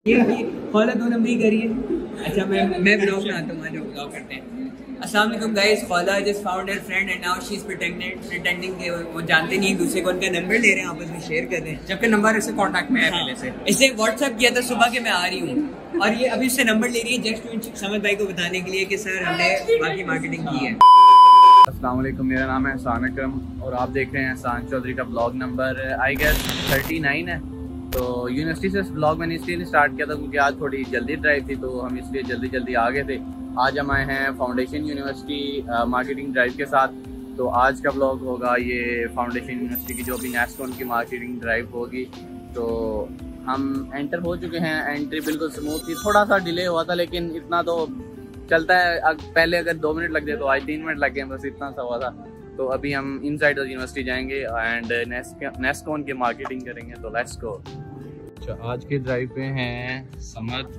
ये खौला 2 नंबर ही करिए। अच्छा मैं ब्लॉग बनाता हूँ, जो ब्लॉग करते हैं। अस्सलाम वालेकुम guys, Khaula just found her friend and now she is pretending के वो जानते नहीं एक दूसरे को, उनका नंबर ले रहे हैं, आपस में शेयर कर रहे हैं, जबकि नंबर इससे कांटेक्ट में है पहले से। इससे व्हाट्सएप किया था सुबह के मैं आ रही हूँ, और ये अभी उससे नंबर ले रही है जस्ट समद भाई को बताने के लिए कि सर हमने बाकी मार्केटिंग की है। अस्सलाम वालेकुम, मेरा नाम है एहसान अकरम और आप देख रहे हैं एहसान चौधरी का ब्लॉग नंबर आई गेस 39 है। तो यूनिवर्सिटी से ब्लॉग मैंने इसलिए नहीं स्टार्ट किया था क्योंकि आज थोड़ी जल्दी ड्राइव थी, तो हम इसलिए जल्दी आ गए थे। आज हम आए हैं फाउंडेशन यूनिवर्सिटी मार्केटिंग ड्राइव के साथ। तो आज का ब्लॉग होगा ये फाउंडेशन यूनिवर्सिटी की जो भी नेस्कॉन की मार्केटिंग ड्राइव होगी। तो हम एंटर हो चुके हैं, एंट्री बिल्कुल स्मूथ थी, थोड़ा सा डिले हुआ था लेकिन इतना तो चलता है। पहले अगर 2 मिनट लग जाए तो आज 3 मिनट लग गए, बस इतना सा हुआ था। तो अभी हम इनसाइड यूनिवर्सिटी जाएंगे एंड नेस्कॉन की मार्केटिंग करेंगे। तो लेट्स गो। अच्छा, आज के ड्राइव पे हैं समद,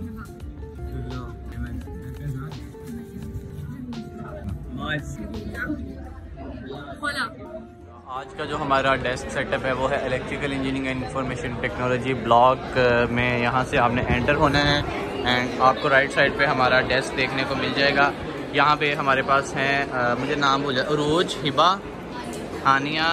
आज का जो हमारा डेस्क सेटअप है वो है electrical engineering and information technology block में। यहाँ से आपने एंटर होना है एंड आपको राइट साइड पे हमारा डेस्क देखने को मिल जाएगा। यहाँ पे हमारे पास हैं मुझे नाम भूल जाए, उरूज, हिबा, हानिया,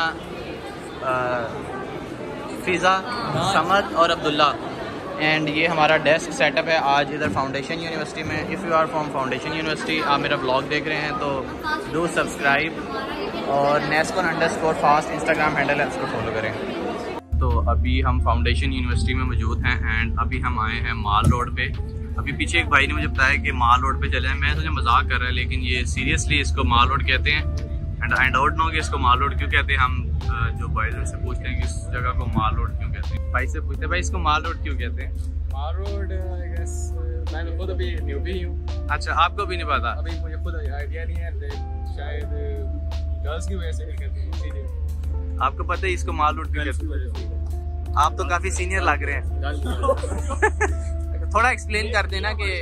फिज़ा, समद और अब्दुल्ला। एंड ये हमारा डेस्क सेटअप है आज इधर फाउंडेशन यूनिवर्सिटी में। If you are from Foundation University, आप मेरा ब्लॉग देख रहे हैं तो डू सब्सक्राइब और नेस्कॉन_फास्ट इंस्टाग्राम हैंडल है, उसको फॉलो करें। तो अभी हम फाउंडेशन यूनिवर्सिटी में मौजूद हैं एंड अभी हम आए हैं माल रोड पे। अभी पीछे एक भाई ने मुझे बताया कि माल रोड पे चले हैं, मैं सोचा मजाक कर रहा है लेकिन ये सीरियसली इसको माल रोड कहते हैं। एंड आई डोंट नो कि इसको माल रोड क्यों कहते हैं। हम जो बॉयज़ से पूछते हैं कि इस जगह को माल रोड क्यों कहते हैं, भाई से पूछते हैं भाई इसको माल रोड क्यों कहते हैं। माल रोड आई गेस मैं खुद अभी न्यू भी हूँ। अच्छा, आपको भी नहीं पता? अभी मुझे खुद आइडिया नहीं है, शायद गर्ल्स की वजह से कहते हैं। आपको पता है इसको माल रोड क्यों कहते हैं? आप तो काफी सीनियर लग रहे हैं। थोड़ा एक्सप्लेन कर देना कि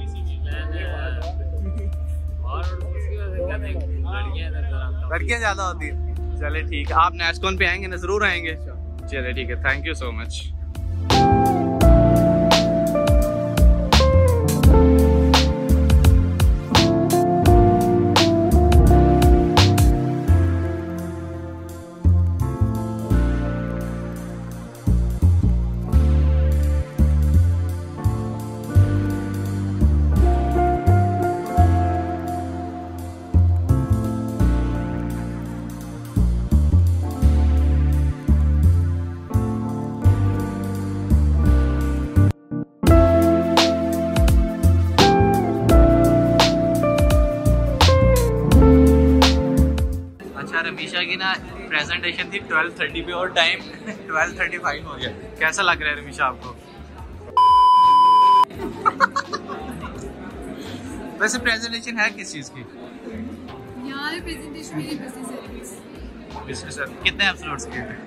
लड़कियां ज्यादा होती है। चले ठीक है, आप नेस्कॉन पे आएंगे ना? जरूर आएंगे। चले ठीक है, thank you so much. Rameesha की ना प्रेजेंटेशन थी 12:30 पे और टाइम 12:35 हो गया। कैसा लग रहा है रमीशा आपको? वैसे प्रेजेंटेशन है किस चीज़ की? यार प्रेजेंटेशन मेरी बिजनेस है। कितने एपिसोड्स के थे?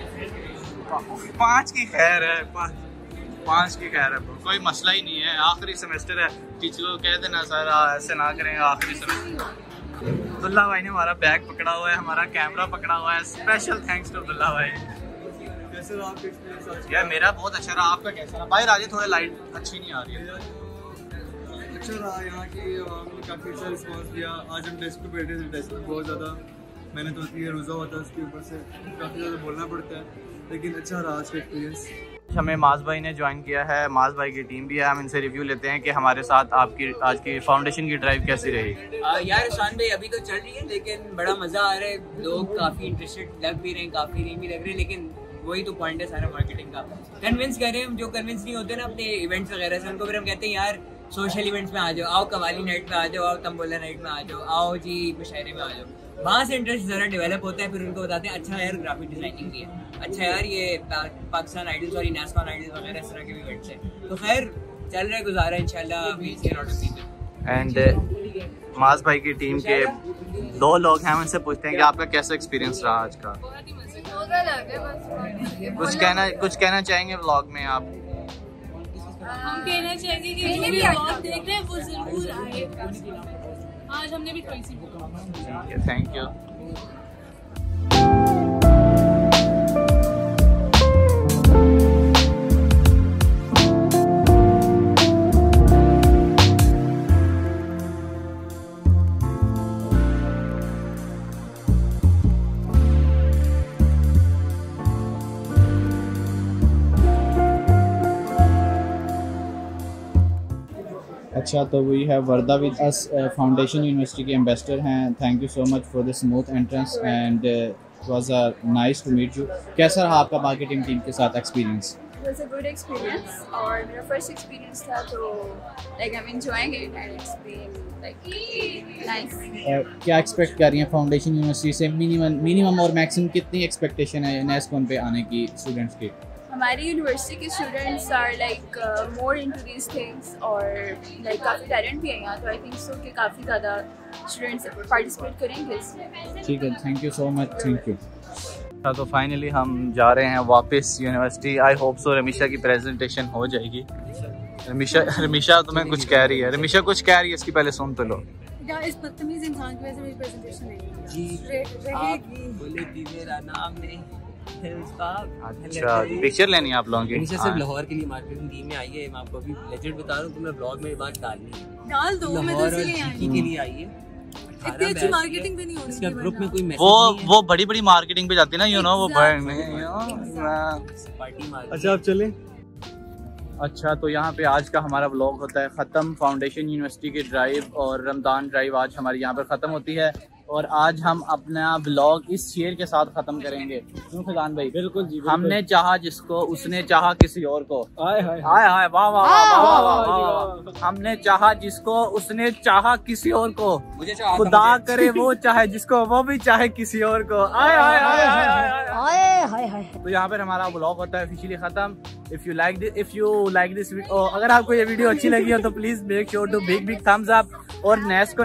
5 की खैर है, 5 की खैर है, कोई मसला ही नहीं है। आखिरी सेमेस्टर है, टीचर को कह देना सर ऐसे ना करें आखिरी सेमेस्टर। अब्दुल्ला भाई ने हमारा बैग पकड़ा हुआ है, हमारा कैमरा पकड़ा हुआ है। स्पेशल थैंक्स टू अब्दुल्ला भाई। कैसे रहा आपका एक्सपीरियंस? यार मेरा बहुत अच्छा रहा, आपका कैसा रहा? बाहर आगे थोड़ा लाइट अच्छी नहीं आ रही है। अच्छा रहा, यहाँ की काफ़ी अच्छा रिस्पॉन्स दिया। आज हम डेस्क पे बैठे थे, डेस्क पे बहुत ज़्यादा मेहनत होती है, रोज़ा होता है, उसके ऊपर से काफ़ी ज़्यादा बोलना पड़ता है, लेकिन अच्छा रहा आज का एक्सपीरियंस। हमें माज भाई ने ज्वाइन किया है, माज भाई की टीम भी है। हम इनसे रिव्यू लेते हैं कि हमारे साथ आपकी आज की फाउंडेशन की ड्राइव कैसी रही। यार एहसान भाई अभी तो चल रही है लेकिन बड़ा मजा आ रहा है, लोग काफी इंटरेस्टेड लग भी रहे हैं, काफी नहीं भी लग रहे हैं, लेकिन वही तो पॉइंट है सारा मार्केटिंग का। कन्विंस कर रहे हैं, जो कन्विंस नहीं होते ना अपने इवेंट्स वगैरह से, उनको फिर हम कहते हैं यार सोशल इवेंट्स में आ जाओ, आओ कवाली नाइट में आ जाओ, आओ तंबोला नाइट में आ जाओ, आओ जी मुशायरे में आ जाओ। वहाँ से इंटरेस्ट ज़रा डेवलप होता है, फिर उनको बताते हैं अच्छा यार ग्राफिक डिजाइनिंग भी है, अच्छा यार ये पाकिस्तान आइडल्स और नेस्कॉन आइडल्स वगैरह इस तरह के इवेंट्स हैं। तो खैर चल रहा है, गुजारा इंशाल्लाह। एंड माज भाई की टीम के 2 लोग हैं, हम इनसे पूछते हैं कि आपका कैसा एक्सपीरियंस रहा आज का? कुछ कहना चाहेंगे व्लॉग में आप? हम कहना चाहेंगे कि जो भी व्लॉग देख रहे हैं वो जरूर आए। आज हमने भी थोड़ी सी थैंक यू। अच्छा, तो we have Warda with us, Foundation University के एम्बेसडर हैं। Thank you so much for the smooth entrance and it was nice to meet you. कैसा रहा आपका मार्केटिंग टीम के साथ experience? It was a good experience और मेरा फर्स्ट एक्सपीरियंस था, तो like I'm enjoying it and it's been like nice. क्या एक्सपेक्ट कर रही हैं फाउंडेशन यूनिवर्सिटी से? मिनिमम और मैक्सिमम कितनी एक्सपेक्टेशन है नेस्कॉन पे आने की स्टूडेंट्स की? हमारी यूनिवर्सिटी के students are like more into these things और लाइक काफ़ी टैलेंट भी है यहाँ, तो आई थिंक सो कि काफ़ी ज़्यादा स्टूडेंट्स पार्टिसिपेट करेंगे इसमें। ठीक है, thank you so much, thank you. तो फाइनली हम जा रहे हैं वापस यूनिवर्सिटी। आई होप सो रमीशा की प्रेजेंटेशन हो जाएगी। रमीशा तुम्हें कुछ कह रही है, रमीशा कुछ कह रही है, इसकी पहले सुन तो लो। इस बदतमीज इंसान की वजह से मेरी प्रेजेंटेशन नहीं जी रहेगी। बोले थी मेरा नाम नहीं। अच्छा, पिक्चर लेनी है आप लोगों की? निशा सिर्फ लाहौर के लिए मार्केटिंग टीम में आई है। मैं आपको अभी लेजेंड बता रहा हूँ, तो मैं ब्लॉग में ये बात डालनी है। डाल दो, मैं तो इसीलिए आई के लिए आई है। इतनी अच्छी मार्केटिंग भी नहीं होनी इसका ग्रुप में कोई मैसेज वो बड़ी बड़ी मार्केटिंग पे जाती है ना, यू नो, वो पार्टी मार। अच्छा, आप चलें। अच्छा, तो यहाँ पे आज का हमारा व्लॉग होता है ख़त्म। फाउंडेशन यूनिवर्सिटी की ड्राइव और रमज़ान ड्राइव आज हमारी यहाँ पर ख़त्म होती है और आज हम अपना व्लॉग इस शेर के साथ ख़त्म करेंगे। क्यों फैजान भाई? बिल्कुल जी, हमने चाहा जिसको, उसने चाहा किसी और को। हाय हाय हाय हाय, वाह वाह वाह वाह वाह। हमने चाहा जिसको, उसने चाहा किसी और को। मुझे चाहा खुदा करे वो चाहे जिसको, वो भी चाहे किसी और को। हाय हाय हाय हाय हाय। तो यहाँ पर हमारा व्लॉग होता है ऑफिशियली ख़त्म। If you like this video, अगर आपको ये वीडियो अच्छी लगी हो तो please make sure to big thumbs up और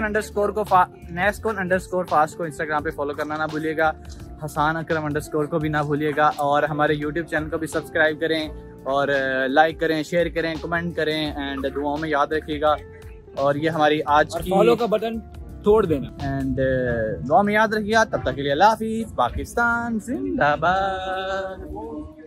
नेस्कॉन फास्ट को इंस्टाग्राम पे फॉलो करना ना भूलिएगा। हसान अकरम _ को भी ना भूलिएगा और हमारे यूट्यूब चैनल को भी सब्सक्राइब करें और लाइक करें, शेयर करें, कमेंट करें एंड दुआओं में याद रखिएगा। और ये हमारी आज की फॉलो का बटन तोड़ देना एंड दुआ में याद रखिएगा। तब तक के लिए अल्लाह हाफिज़। पाकिस्तान जिंदाबाद।